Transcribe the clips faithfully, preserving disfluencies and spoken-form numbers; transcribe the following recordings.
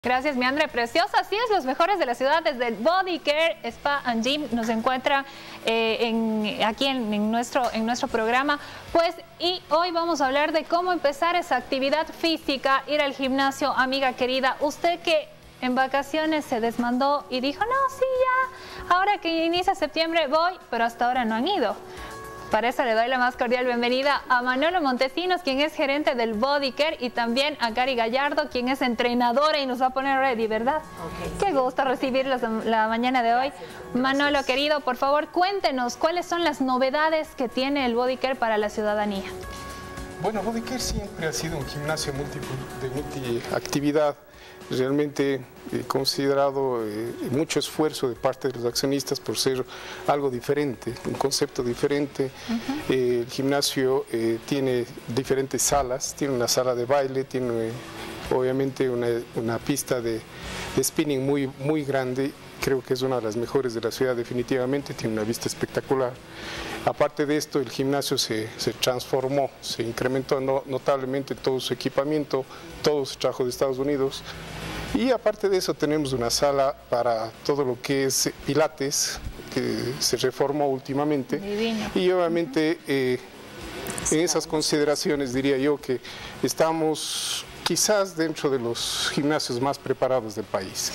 Gracias, mi André. Preciosa, así es, los mejores de la ciudad desde el Body Care Spa and Gym nos encuentra eh, en, aquí en, en, nuestro, en nuestro programa. Pues, y hoy vamos a hablar de cómo empezar esa actividad física, ir al gimnasio, amiga querida. Usted que en vacaciones se desmandó y dijo, no, sí, ya, ahora que inicia septiembre voy, pero hasta ahora no han ido. Para eso le doy la más cordial bienvenida a Manolo Montesinos, quien es gerente del Body Care, y también a Cari Gallardo, quien es entrenadora y nos va a poner ready, ¿verdad? Okay, Qué sí. gusto recibirlos la mañana de hoy. Gracias, Manolo, gracias. Querido, por favor, cuéntenos cuáles son las novedades que tiene el Body Care para la ciudadanía. Bueno, Body Care siempre ha sido un gimnasio múltiple, de multiactividad. Realmente he considerado eh, mucho esfuerzo de parte de los accionistas por ser algo diferente, un concepto diferente. Uh-huh. eh, el gimnasio eh, tiene diferentes salas, tiene una sala de baile, tiene eh, obviamente una, una pista de, de spinning muy, muy grande. Creo que es una de las mejores de la ciudad definitivamente, tiene una vista espectacular. Aparte de esto, el gimnasio se, se transformó, se incrementó no, notablemente todo su equipamiento, todo se trajo de Estados Unidos. Y aparte de eso tenemos una sala para todo lo que es pilates, que se reformó últimamente. Divino. Y obviamente eh, en esas consideraciones diría yo que estamos quizás dentro de los gimnasios más preparados del país.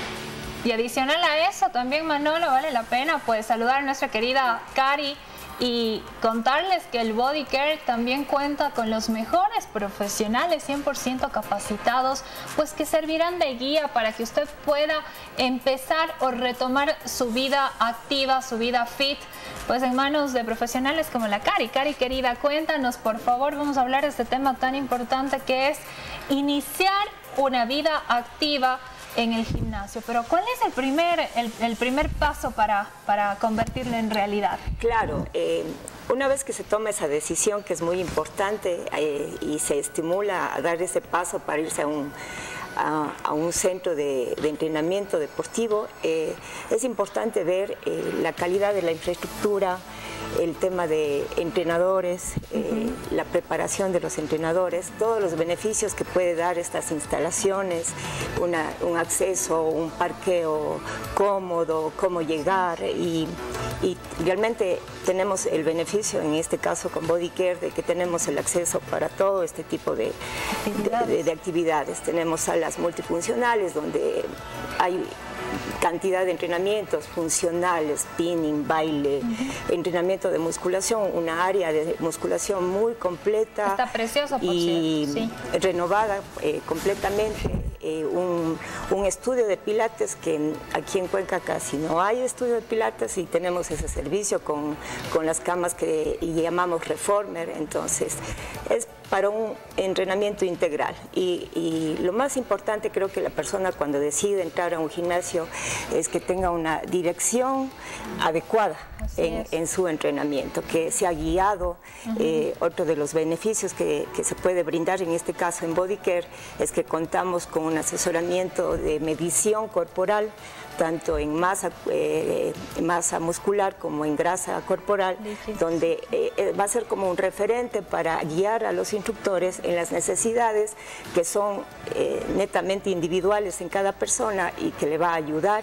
Y adicional a eso también, Manolo, vale la pena pues saludar a nuestra querida Cari y contarles que el Body Care también cuenta con los mejores profesionales cien por ciento capacitados, pues que servirán de guía para que usted pueda empezar o retomar su vida activa, su vida fit, pues en manos de profesionales como la Cari. Cari, querida, cuéntanos, por favor, vamos a hablar de este tema tan importante que es iniciar una vida activa en el gimnasio. Pero ¿cuál es el primer, el, el primer paso para, para convertirlo en realidad? Claro, eh, una vez que se toma esa decisión, que es muy importante, eh, y se estimula a dar ese paso para irse a un, a, a un centro de, de entrenamiento deportivo, eh, es importante ver eh, la calidad de la infraestructura, el tema de entrenadores, eh, uh-huh. la preparación de los entrenadores, todos los beneficios que puede dar estas instalaciones, una, un acceso, un parqueo cómodo, cómo llegar, y, y realmente tenemos el beneficio en este caso con Body Care de que tenemos el acceso para todo este tipo de actividades. De, de, de actividades. Tenemos salas multifuncionales donde hay cantidad de entrenamientos funcionales, spinning, baile, uh-huh. entrenamiento de musculación, una área de musculación muy completa. Está precioso, por y cierto. Sí. renovada eh, completamente. Eh, un, un estudio de pilates que en, aquí en Cuenca casi no hay estudio de pilates, y tenemos ese servicio con, con las camas que y llamamos reformer. Entonces es para un entrenamiento integral, y, y lo más importante creo que la persona cuando decide entrar a un gimnasio es que tenga una dirección adecuada en, en su entrenamiento, que sea guiado. Uh-huh. eh, otro de los beneficios que, que se puede brindar en este caso en Body Care es que contamos con un asesoramiento de medición corporal, tanto en masa, eh, masa muscular como en grasa corporal, donde eh, va a ser como un referente para guiar a los instructores en las necesidades que son eh, netamente individuales en cada persona, y que le va a ayudar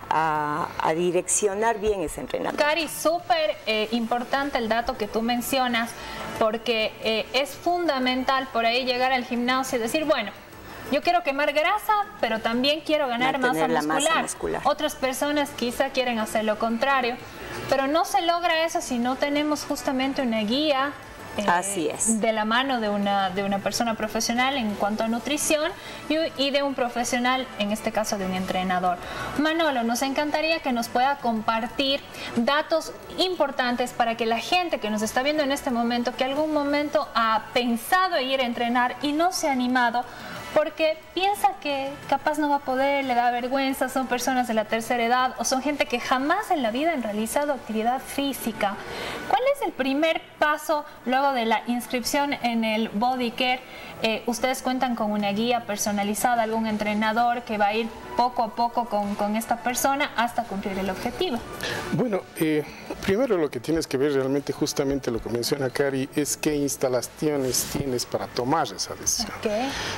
a, a direccionar bien ese entrenamiento. Cari, súper eh, importante el dato que tú mencionas, porque eh, es fundamental por ahí llegar al gimnasio y decir, bueno, yo quiero quemar grasa, pero también quiero ganar masa muscular. masa muscular. Otras personas quizá quieren hacer lo contrario, pero no se logra eso si no tenemos justamente una guía eh, Así es. de la mano de una, de una persona profesional en cuanto a nutrición, y, y de un profesional, en este caso de un entrenador. Manolo, nos encantaría que nos pueda compartir datos importantes para que la gente que nos está viendo en este momento, que algún momento ha pensado ir a entrenar y no se ha animado, porque piensa que capaz no va a poder, le da vergüenza, son personas de la tercera edad o son gente que jamás en la vida han realizado actividad física. ¿Cuál es el primer paso luego de la inscripción en el Body Care? Eh, ustedes cuentan con una guía personalizada, algún entrenador que va a ir poco a poco con, con esta persona hasta cumplir el objetivo. Bueno, eh, primero lo que tienes que ver realmente, justamente lo que menciona Cari, es qué instalaciones tienes para tomar esa decisión. Okay. Yo creo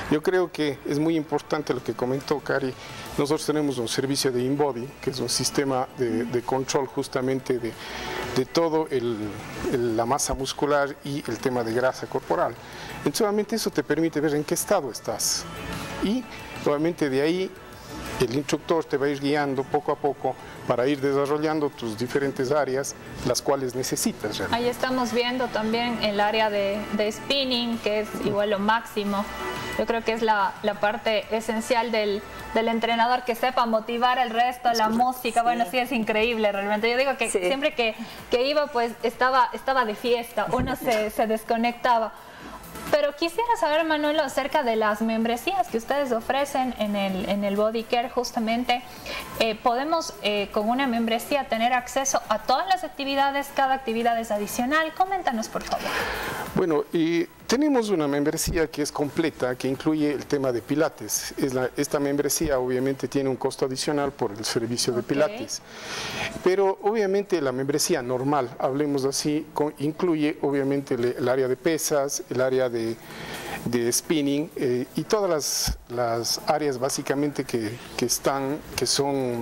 creo que es muy importante lo que comentó Cari. Nosotros tenemos un servicio de InBody, que es un sistema de, de control justamente de, de todo el, el, la masa muscular y el tema de grasa corporal. Entonces, obviamente eso te permite ver en qué estado estás. Y obviamente de ahí el instructor te va a ir guiando poco a poco para ir desarrollando tus diferentes áreas, las cuales necesitas realmente. Ahí estamos viendo también el área de, de spinning, que es igual lo máximo. Yo creo que es la, la parte esencial del, del entrenador, que sepa motivar al resto, la música. Bueno, sí, es increíble realmente. Yo digo que sí. siempre que, que iba, pues estaba, estaba de fiesta, uno se, se desconectaba. Pero quisiera saber, Manuel, acerca de las membresías que ustedes ofrecen en el, en el Body Care justamente. Eh, ¿Podemos eh, con una membresía tener acceso a todas las actividades? ¿Cada actividad es adicional? Coméntanos, por favor. Bueno, y tenemos una membresía que es completa, que incluye el tema de Pilates. Es la, esta membresía obviamente tiene un costo adicional por el servicio de okay. Pilates. Pero obviamente la membresía normal, hablemos así, con, incluye obviamente el, el área de pesas, el área de, de spinning eh, y todas las, las áreas básicamente que, que están, que son,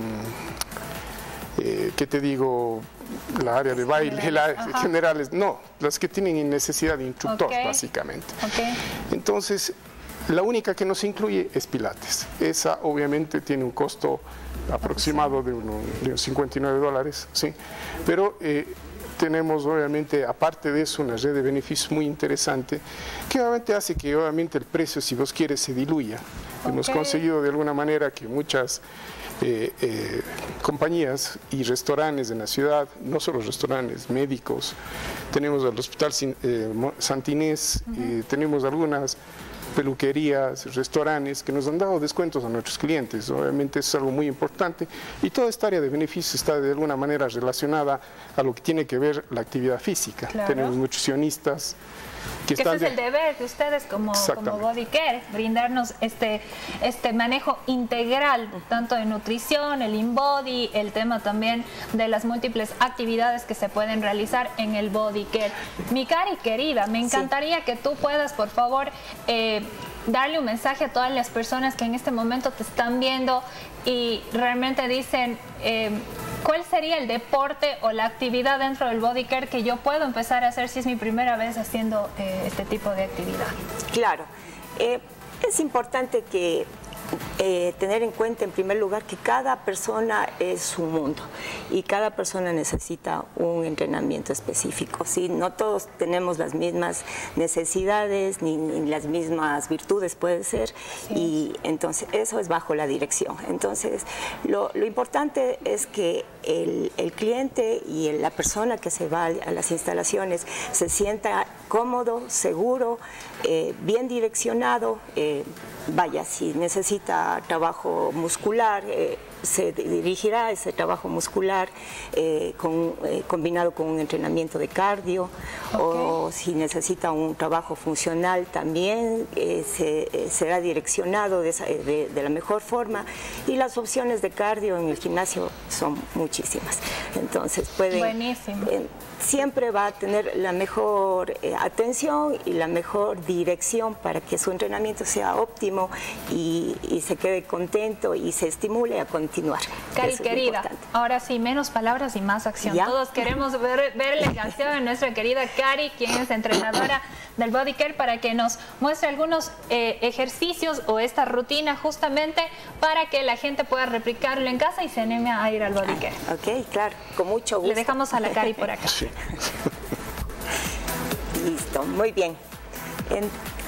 eh, ¿qué te digo? La área de baile, las generales, no, las que tienen necesidad de instructor, okay. básicamente. Okay. Entonces, la única que nos incluye es Pilates. Esa obviamente tiene un costo aproximado de, uno, de cincuenta y nueve dólares, ¿sí? Pero eh, tenemos obviamente, aparte de eso, una red de beneficios muy interesante, que obviamente hace que obviamente el precio, si vos quieres, se diluya. Okay. Hemos conseguido de alguna manera que muchas Eh, eh, compañías y restaurantes en la ciudad, no solo restaurantes, médicos, tenemos al Hospital eh, Santinés, uh-huh. eh, tenemos algunas peluquerías, restaurantes que nos han dado descuentos a nuestros clientes. Obviamente eso es algo muy importante y toda esta área de beneficios está de alguna manera relacionada a lo que tiene que ver la actividad física. Claro. Tenemos nutricionistas, que, que ese es el deber de ustedes como, como Body Care, brindarnos este, este manejo integral, tanto de nutrición, el InBody, el tema también de las múltiples actividades que se pueden realizar en el Body Care. Mi Cari querida, me encantaría sí. que tú puedas, por favor, eh, darle un mensaje a todas las personas que en este momento te están viendo y realmente dicen, eh, ¿cuál sería el deporte o la actividad dentro del Body Care que yo puedo empezar a hacer si es mi primera vez haciendo eh, este tipo de actividad? Claro, eh, es importante que Eh, tener en cuenta en primer lugar que cada persona es un mundo y cada persona necesita un entrenamiento específico, ¿sí? No todos tenemos las mismas necesidades ni, ni las mismas virtudes, puede ser, sí. y entonces eso es bajo la dirección. Entonces lo, lo importante es que el, el cliente y el, la persona que se va a las instalaciones se sienta cómodo, seguro, eh, bien direccionado. eh, Vaya, si necesita trabajo muscular, eh, se dirigirá a ese trabajo muscular eh, con, eh, combinado con un entrenamiento de cardio, okay. o si necesita un trabajo funcional también eh, se, eh, será direccionado de, esa, de, de la mejor forma, y las opciones de cardio en el gimnasio son muchísimas. Entonces pueden... Buenísimo. Eh, siempre va a tener la mejor eh, atención y la mejor dirección para que su entrenamiento sea óptimo y, y se quede contento y se estimule a continuar. Cari, querida, ahora sí, menos palabras y más acción. ¿Ya? Todos queremos ver, verle en acción a nuestra querida Cari, quien es entrenadora del Body Care, para que nos muestre algunos eh, ejercicios o esta rutina justamente para que la gente pueda replicarlo en casa y se anime a ir al Body Care. Ok, claro, con mucho gusto. Le dejamos a la Cari por acá. Sí. Listo, muy bien. En...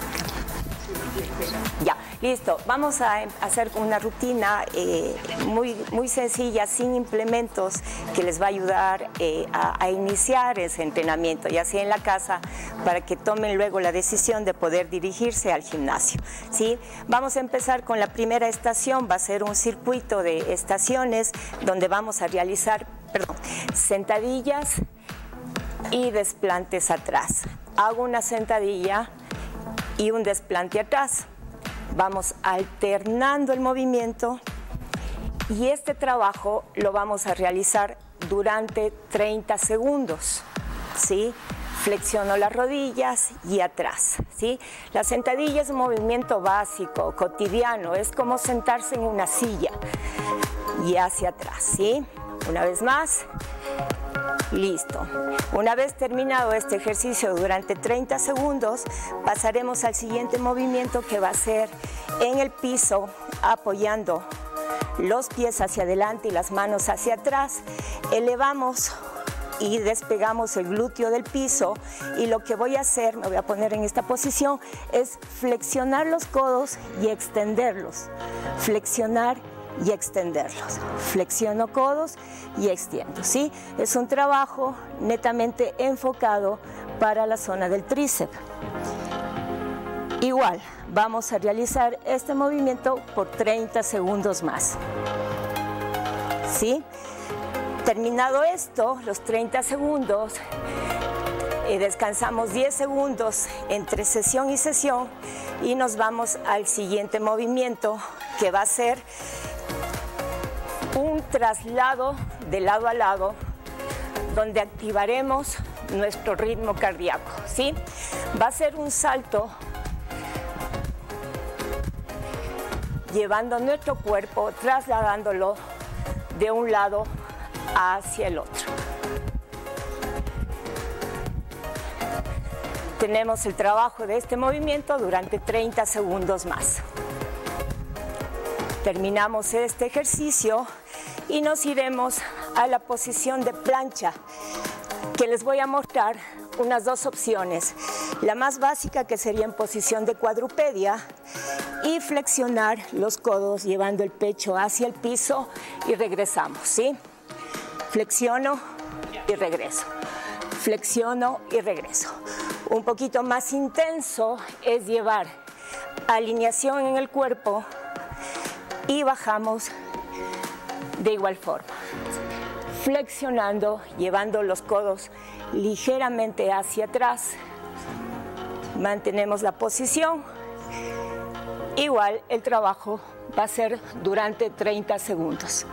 Ya, listo. Vamos a hacer una rutina eh, muy, muy sencilla, sin implementos, que les va a ayudar eh, a, a iniciar ese entrenamiento, ya sea en la casa, para que tomen luego la decisión de poder dirigirse al gimnasio, ¿sí? Vamos a empezar con la primera estación. Va a ser un circuito de estaciones donde vamos a realizar, perdón, sentadillas y desplantes atrás. Hago una sentadilla y un desplante atrás. Vamos alternando el movimiento y este trabajo lo vamos a realizar durante treinta segundos, ¿sí? flexiono las rodillas y atrás, ¿sí? La sentadilla es un movimiento básico, cotidiano, es como sentarse en una silla y hacia atrás, ¿sí? Una vez más, listo. Una vez terminado este ejercicio durante treinta segundos, pasaremos al siguiente movimiento que va a ser en el piso, apoyando los pies hacia adelante y las manos hacia atrás. Elevamos y despegamos el glúteo del piso, y lo que voy a hacer, me voy a poner en esta posición, es flexionar los codos y extenderlos. Flexionar y extenderlos. Flexiono codos y extiendo, ¿sí? Es un trabajo netamente enfocado para la zona del tríceps. Igual, vamos a realizar este movimiento por treinta segundos más, ¿sí? Terminado esto, los treinta segundos, eh, descansamos diez segundos entre sesión y sesión y nos vamos al siguiente movimiento, que va a ser un traslado de lado a lado, donde activaremos nuestro ritmo cardíaco, ¿sí? Va a ser un salto llevando nuestro cuerpo, trasladándolo de un lado hacia el otro. Tenemos el trabajo de este movimiento durante treinta segundos más. Terminamos este ejercicio y nos iremos a la posición de plancha, que les voy a mostrar unas dos opciones. La más básica, que sería en posición de cuadrupedia, y flexionar los codos llevando el pecho hacia el piso y regresamos, ¿sí? Flexiono y regreso. Flexiono y regreso. Un poquito más intenso es llevar alineación en el cuerpo y bajamos de igual forma. Flexionando, llevando los codos ligeramente hacia atrás. Mantenemos la posición. Igual el trabajo va a ser durante treinta segundos.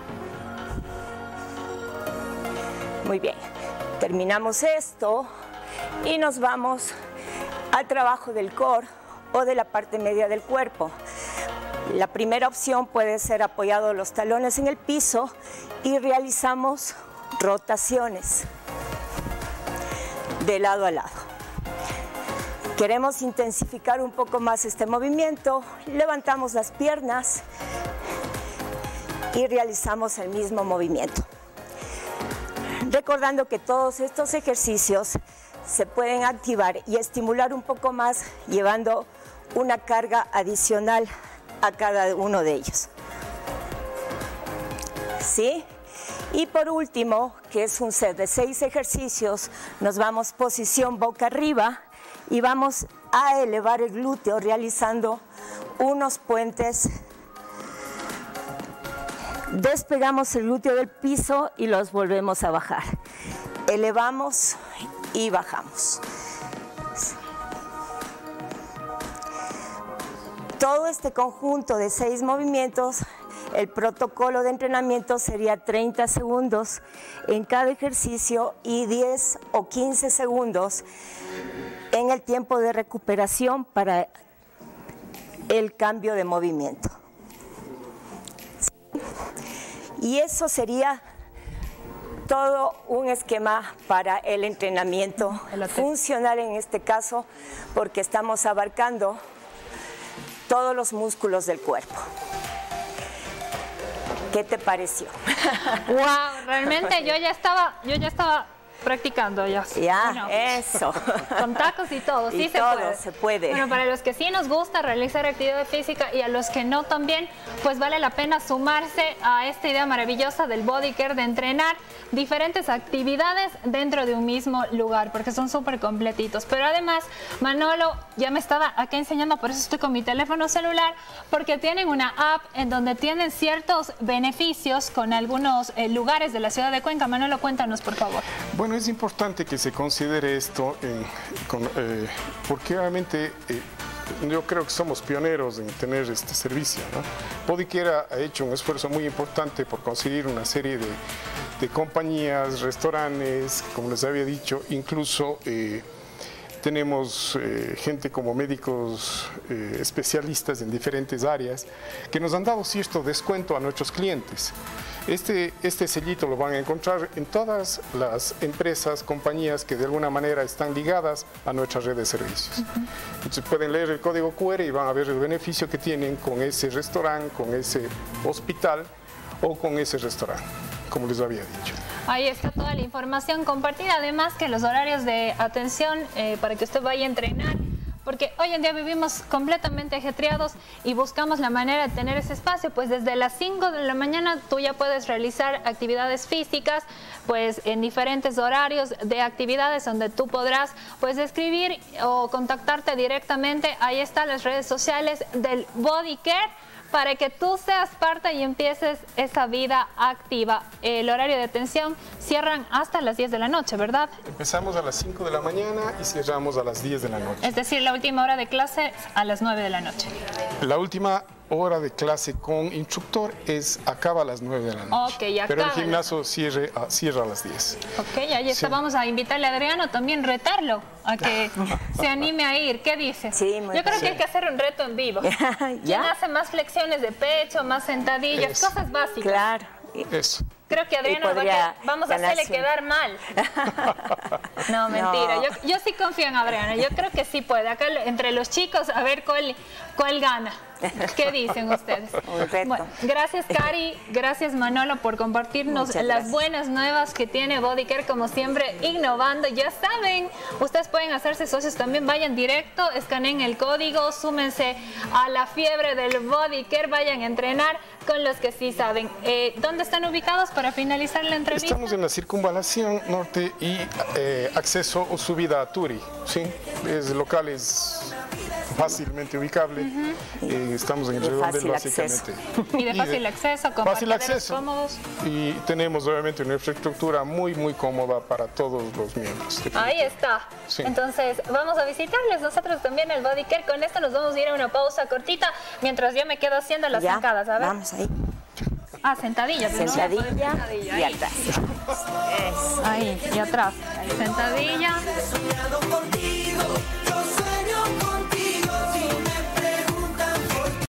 Muy bien, terminamos esto y nos vamos al trabajo del core o de la parte media del cuerpo. La primera opción puede ser apoyado los talones en el piso y realizamos rotaciones de lado a lado. Queremos intensificar un poco más este movimiento, levantamos las piernas y realizamos el mismo movimiento. Recordando que todos estos ejercicios se pueden activar y estimular un poco más llevando una carga adicional a cada uno de ellos. ¿Sí? Y por último, que es un set de seis ejercicios, nos vamos posición boca arriba y vamos a elevar el glúteo realizando unos puentes. Despegamos el glúteo del piso y los volvemos a bajar. Elevamos y bajamos. Todo este conjunto de seis movimientos, el protocolo de entrenamiento sería treinta segundos en cada ejercicio y diez o quince segundos en el tiempo de recuperación para el cambio de movimiento. Y eso sería todo un esquema para el entrenamiento funcional en este caso, porque estamos abarcando todos los músculos del cuerpo. ¿Qué te pareció? Wow, realmente yo ya estaba, yo ya estaba practicando ya. Ya, bueno, eso. Con tacos y todo, sí y se todo puede. se puede. Bueno, para los que sí nos gusta realizar actividad física y a los que no también, pues vale la pena sumarse a esta idea maravillosa del Body Care, de entrenar diferentes actividades dentro de un mismo lugar, porque son súper completitos. Pero además, Manolo ya me estaba acá enseñando, por eso estoy con mi teléfono celular, porque tienen una app en donde tienen ciertos beneficios con algunos eh, lugares de la ciudad de Cuenca. Manolo, cuéntanos, por favor. Bueno, es importante que se considere esto, en, con, eh, porque obviamente eh, yo creo que somos pioneros en tener este servicio, ¿no? Body Care ha hecho un esfuerzo muy importante por conseguir una serie de de compañías, restaurantes, como les había dicho, incluso eh, tenemos eh, gente como médicos eh, especialistas en diferentes áreas que nos han dado cierto descuento a nuestros clientes. Este, este sellito lo van a encontrar en todas las empresas, compañías que de alguna manera están ligadas a nuestra red de servicios. Uh-huh. Entonces pueden leer el código cu erre y van a ver el beneficio que tienen con ese restaurante, con ese hospital o con ese restaurante, como les había dicho. Ahí está toda la información compartida, además que los horarios de atención eh, para que usted vaya a entrenar, porque hoy en día vivimos completamente ajetreados y buscamos la manera de tener ese espacio, pues desde las cinco de la mañana tú ya puedes realizar actividades físicas, pues en diferentes horarios de actividades donde tú podrás pues escribir o contactarte directamente. Ahí están las redes sociales del Body Care, para que tú seas parte y empieces esa vida activa. El horario de atención cierran hasta las diez de la noche, ¿verdad? Empezamos a las cinco de la mañana y cerramos a las diez de la noche. Es decir, la última hora de clase a las nueve de la noche. La última hora de clase con instructor es acaba a las nueve de la noche. Okay, acaba. Pero el gimnasio cierre, a, cierra a las diez. Ok, ahí está. Sí. Vamos a invitarle a Adriano también, retarlo a que se anime a ir. ¿Qué dices? Sí, muy Yo creo sí. que hay que hacer un reto en vivo. ¿Quién hace más flexiones de pecho, más sentadillas? Eso. Cosas básicas. Claro. Eso. Creo que Adriano va a que, vamos a hacerle quedar mal. No, mentira. No. Yo, yo sí confío en Adriano. Yo creo que sí puede. Acá entre los chicos, a ver cuál, cuál gana. ¿Qué dicen ustedes? Bueno, gracias, Cari. Gracias, Manolo, por compartirnos Muchas las gracias. buenas nuevas que tiene Body Care, como siempre, innovando. Ya saben, ustedes pueden hacerse socios también. Vayan directo, escaneen el código, súmense a la fiebre del Body Care, vayan a entrenar con los que sí saben. Eh, ¿Dónde están ubicados para finalizar la entrevista? Estamos en la Circunvalación Norte y eh, acceso o subida a Turi. ¿Sí? Es locales fácilmente ubicable. Uh-huh. eh, estamos en el redondel básicamente. Acceso. Y de fácil y de, acceso, con fácil acceso. cómodos. Y tenemos obviamente una infraestructura muy, muy cómoda para todos los miembros. Ahí está. Sí. Entonces, vamos a visitarles nosotros también el Body Care. Con esto nos vamos a ir a una pausa cortita, mientras yo me quedo haciendo las ya, zancadas. A ver. Vamos ahí. Ah, sentadilla. Sentadilla, ¿no? sentadilla y atrás. Ahí, y atrás. Sentadilla.